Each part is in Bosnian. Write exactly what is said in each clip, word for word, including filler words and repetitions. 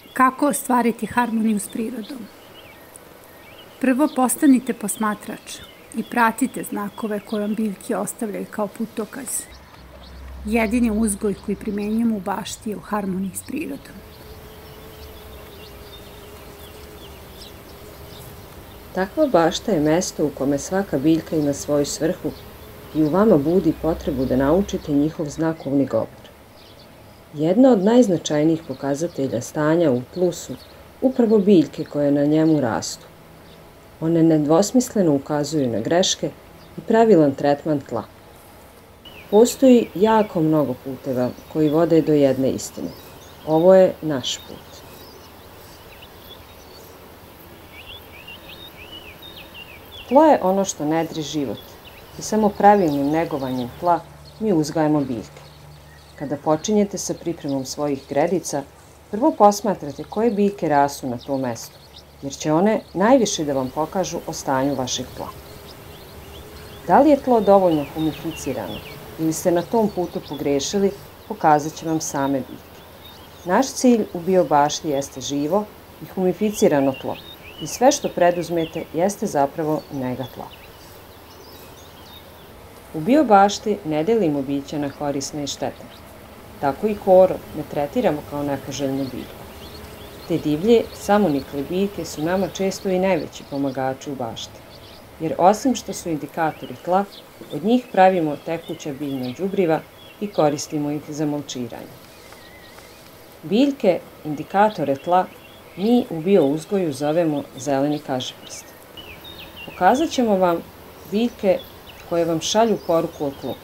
Kako ostvariti harmoniju s prirodom? Prvo postanite posmatrač i pratite znakove koje vam biljke ostavljaju kao putokaz. Jedini uzgoj koji primenjujemo u bašti je u harmoniji s prirodom. Takva bašta je mesto u kome svaka biljka ima svoju svrhu i u vama budi potrebu da naučite njihov znakovni govor. Jedna od najznačajnijih pokazatelja stanja u tlu su upravo biljke koje na njemu rastu. One nedvosmisleno ukazuju na greške i pravilan tretman tla. Postoji jako mnogo puteva koji vode do jedne istine. Ovo je naš put. Tlo je ono što nedri život i samo pravilnim negovanjem tla mi uzgajamo biljke. Kada počinjete sa pripremom svojih gredica, prvo posmatrate koje biljke rastu na tom mestu, jer će one najviše da vam pokažu o stanju vašeg tla. Da li je tlo dovoljno humificirano ili ste na tom putu pogrešili, pokazat će vam same biljke. Naš cilj u biobašti jeste živo i humificirano tlo i sve što preduzmete jeste zapravo nega tla. U biobašti ne delimo bića na korisne i štetne. Tako i korov ne tretiramo kao nepoželjnu biljku. Te divlje, samonikle biljke su nama često i najveći pomagači u bašti, jer osim što su indikatori tla, od njih pravimo tekuća biljna đubriva i koristimo ih za mulčiranje. Biljke, indikatore tla, mi u biouzgoju zovemo zeleni kažiprst. Pokazat ćemo vam biljke koje vam šalju poruku o tlu.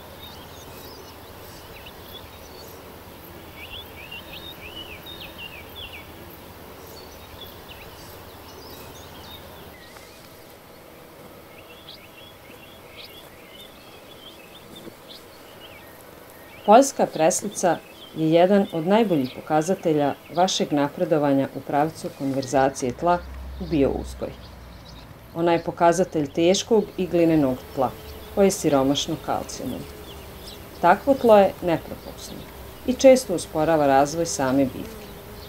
Poljska preslica je jedan od najboljih pokazatelja vašeg napredovanja u pravcu konverzacije tla u biouzgoj. Ona je pokazatelj teškog i glinenog tla, koje je siromašno kalcijumom. Takvo tlo je nepropusno i često usporava razvoj same biljke.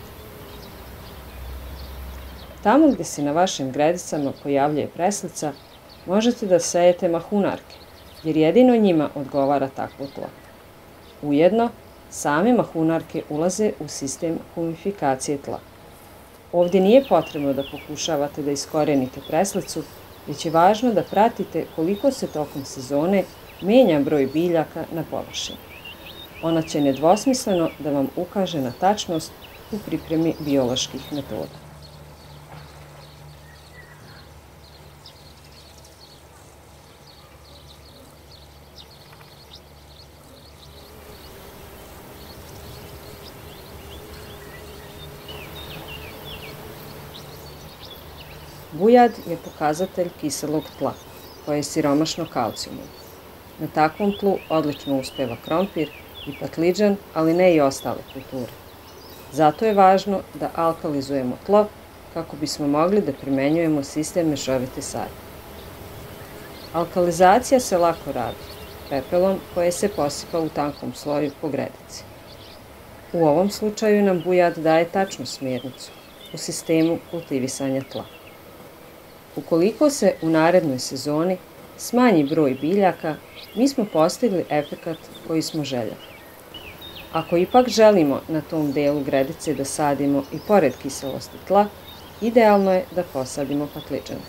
Tamo gde se na vašim gredicama pojavljuje preslica, možete da sejete mahunarke, jer jedino njima odgovara takvo tlo. Ujedno, same mahunarke ulaze u sistem humifikacije tla. Ovdje nije potrebno da pokušavate da iskorenite preslicu, već je važno da pratite koliko se tokom sezone menja broj biljaka na površini. Ona će nedvosmisleno da vam ukaže na tačnost u pripremi bioloških metoda. Bujad je pokazatelj kiselog tla, koje je siromašno kalcijumom. Na takvom tlu odlično uspeva krompir i patliđan, ali ne i ostale kulture. Zato je važno da alkalizujemo tlo kako bismo mogli da primenjujemo sistem mešovite sadnje. Alkalizacija se lako radi pepelom koje se posipa u tankom sloju po gredici. U ovom slučaju nam bujad daje tačnu smjernicu u sistemu kultivisanja tla. Ukoliko se u narednoj sezoni smanji broj biljaka, mi smo postigli efekat koji smo željeli. Ako ipak želimo na tom delu gredice da sadimo i pored kiselosti tla, idealno je da posadimo patliđane.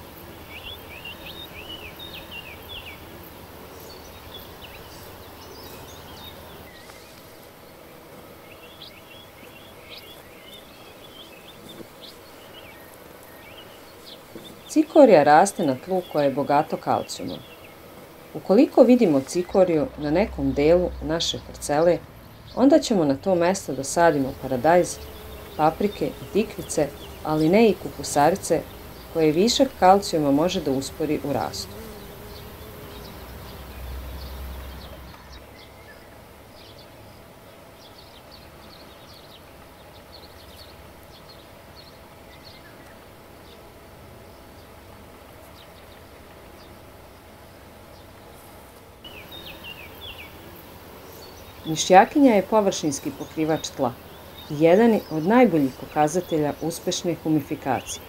Cikorija raste na tlu koje je bogato kalcijumom. Ukoliko vidimo cikoriju na nekom delu naše parcele, onda ćemo na to mesto da sadimo paradajz, paprike i tikvice, ali ne i kupusarice, koje višak kalcijuma može da uspori u rastu. Mišjakinja je površinski pokrivač tla i jedan od najboljih pokazatelja uspešne humifikacije.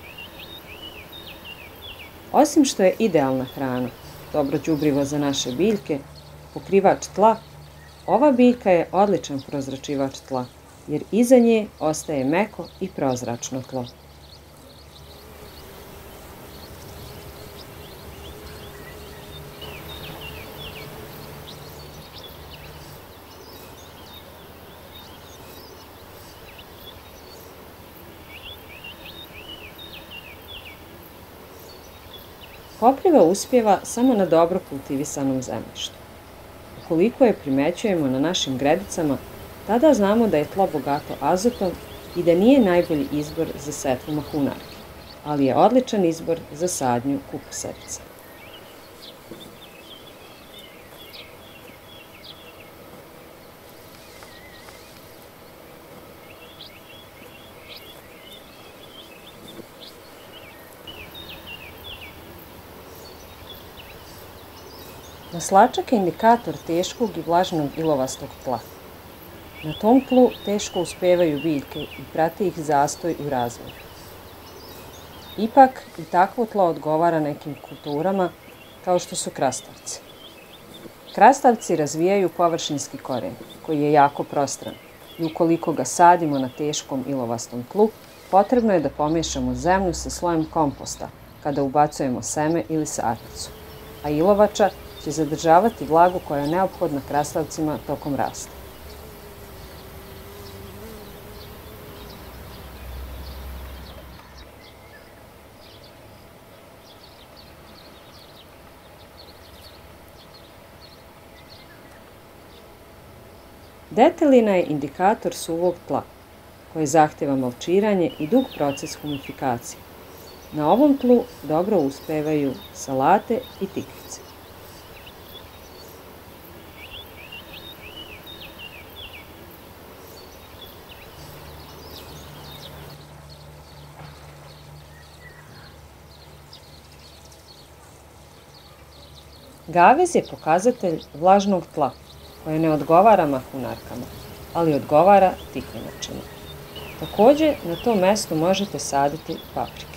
Osim što je idealna hrana, dobro đubrivo za naše biljke, pokrivač tla, ova biljka je odličan prozračivač tla, jer iza nje ostaje meko i prozračno tlo. Kopriva uspijeva samo na dobro kultivisanom zemljištu. Ukoliko je primećujemo na našim gredicama, tada znamo da je tlo bogato azotom i da nije najbolji izbor za setvu mahunarke, ali je odličan izbor za sadnju kupusarica. Maslačak je indikator teškog i vlažnog ilovastog tla. Na tom tlu teško uspevaju biljke i prate ih zastoj u razvoju. Ipak i takvo tlo odgovara nekim kulturama kao što su krastavci. Krastavci razvijaju površinski koren koji je jako prostran i ukoliko ga sadimo na teškom ilovastom tlu, potrebno je da pomiješamo zemlju sa slojem komposta kada ubacujemo seme ili sadnicu, a ilovača će zadržavati vlagu koja je neophodna krastavcima tokom rasta. Detelina je indikator suvog tla, koje zahtjeva malčiranje i dug proces humifikacije. Na ovom tlu dobro uspevaju salate i tikvice. Gavez je pokazatelj vlažnog tla, koje ne odgovara mahunarkama, ali odgovara tikvinačima. Također, na tom mjestu možete saditi paprike.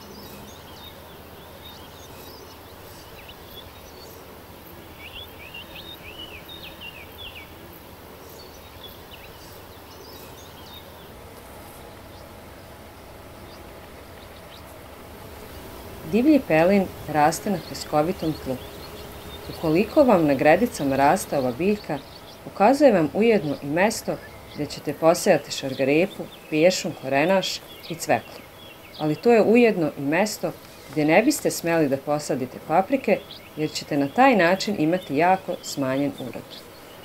Divlji pelin raste na pjeskovitom tlu. Ukoliko vam na gredicama raste ova biljka, ukazuje vam ujedno i mesto gdje ćete posejati šargarepu, pješun, korenaš i cveklu. Ali to je ujedno i mesto gdje ne biste smjeli da posadite paprike, jer ćete na taj način imati jako smanjen urod.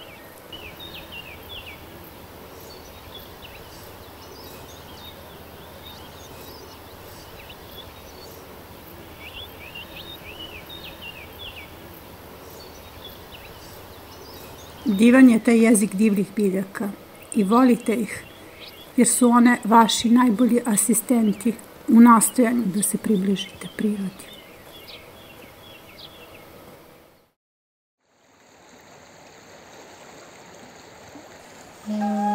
Divan je taj jezik divljih biljaka i volite ih, jer su one vaši najbolji asistenti u nastojanju da se približite prirodi. Mm.